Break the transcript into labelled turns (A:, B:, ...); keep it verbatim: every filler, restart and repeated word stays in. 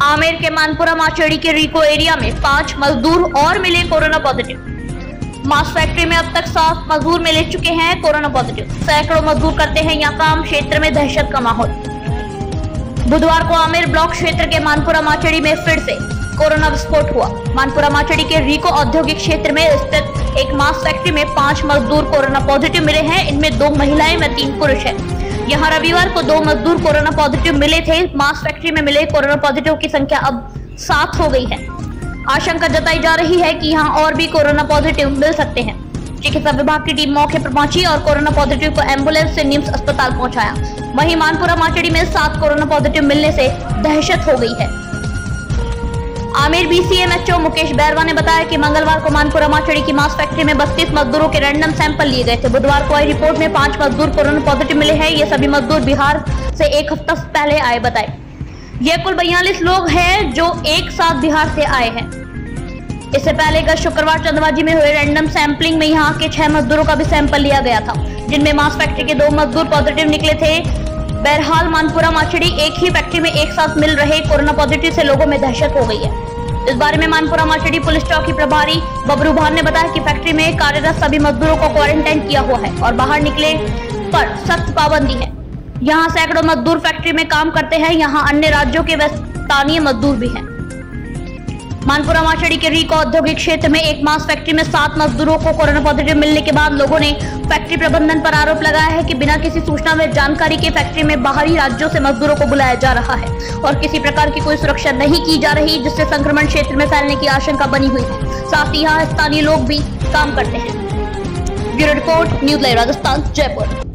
A: आमेर के मानपुरा माचेड़ी के रिको एरिया में पांच मजदूर और मिले कोरोना पॉजिटिव। मांस फैक्ट्री में अब तक सात मजदूर मिल चुके हैं कोरोना पॉजिटिव। सैकड़ों मजदूर करते हैं यहाँ काम। क्षेत्र में दहशत का माहौल। बुधवार को आमेर ब्लॉक क्षेत्र के मानपुरा माचेड़ी में फिर से कोरोना विस्फोट हुआ। मानपुरा माचेड़ी के रिको औद्योगिक क्षेत्र में स्थित एक मांस फैक्ट्री में पांच मजदूर कोरोना पॉजिटिव मिले हैं। इनमें दो महिलाएं व तीन पुरुष हैं। यहाँ रविवार को दो मजदूर कोरोना पॉजिटिव मिले थे। मांस फैक्ट्री में मिले कोरोना पॉजिटिव की संख्या अब सात हो गई है। आशंका जताई जा रही है कि यहाँ और भी कोरोना पॉजिटिव मिल सकते हैं। चिकित्सा विभाग की टीम मौके पर पहुंची और कोरोना पॉजिटिव को एम्बुलेंस से निम्स अस्पताल पहुंचाया। वहीं मानपुरा माचेड़ी में सात कोरोना पॉजिटिव मिलने से दहशत हो गई है। आमेर बीसीएमएचओ मुकेश बैरवा ने बताया कि मंगलवार को मानपुरा माचेड़ी की मांस फैक्ट्री में बत्तीस मजदूरों के रैंडम सैंपल लिए गए थे। बुधवार को आई रिपोर्ट में पांच मजदूर कोरोना पॉजिटिव मिले हैं। ये सभी मजदूर बिहार से एक हफ्ता पहले आए बताए। ये कुल बयालीस लोग हैं जो एक साथ बिहार से आए हैं। इससे पहले गत शुक्रवार चंदवाजी में हुए रैंडम सैंपलिंग में यहाँ के छह मजदूरों का भी सैंपल लिया गया था, जिनमें मांस फैक्ट्री के दो मजदूर पॉजिटिव निकले थे। बहरहाल मानपुरा माचेड़ी एक ही फैक्ट्री में एक साथ मिल रहे कोरोना पॉजिटिव से लोगों में दहशत हो गई है। इस बारे में मानपुरा माचेड़ी पुलिस चौकी प्रभारी बबरू भान ने बताया कि फैक्ट्री में कार्यरत सभी मजदूरों को क्वारंटाइन किया हुआ है और बाहर निकले पर सख्त पाबंदी है। यहाँ सैकड़ों मजदूर फैक्ट्री में काम करते हैं। यहाँ अन्य राज्यों के व स्थानीय मजदूर भी हैं। मानपुरा माचेड़ी के रिको औद्योगिक क्षेत्र में एक मांस फैक्ट्री में सात मजदूरों को कोरोना पॉजिटिव मिलने के बाद लोगों ने फैक्ट्री प्रबंधन पर आरोप लगाया है कि बिना किसी सूचना व जानकारी के फैक्ट्री में बाहरी राज्यों से मजदूरों को बुलाया जा रहा है और किसी प्रकार की कोई सुरक्षा नहीं की जा रही, जिससे संक्रमण क्षेत्र में फैलने की आशंका बनी हुई है। साथ ही यहाँ स्थानीय लोग भी काम करते हैं। Bureau report, news live Rajasthan, Jaipur.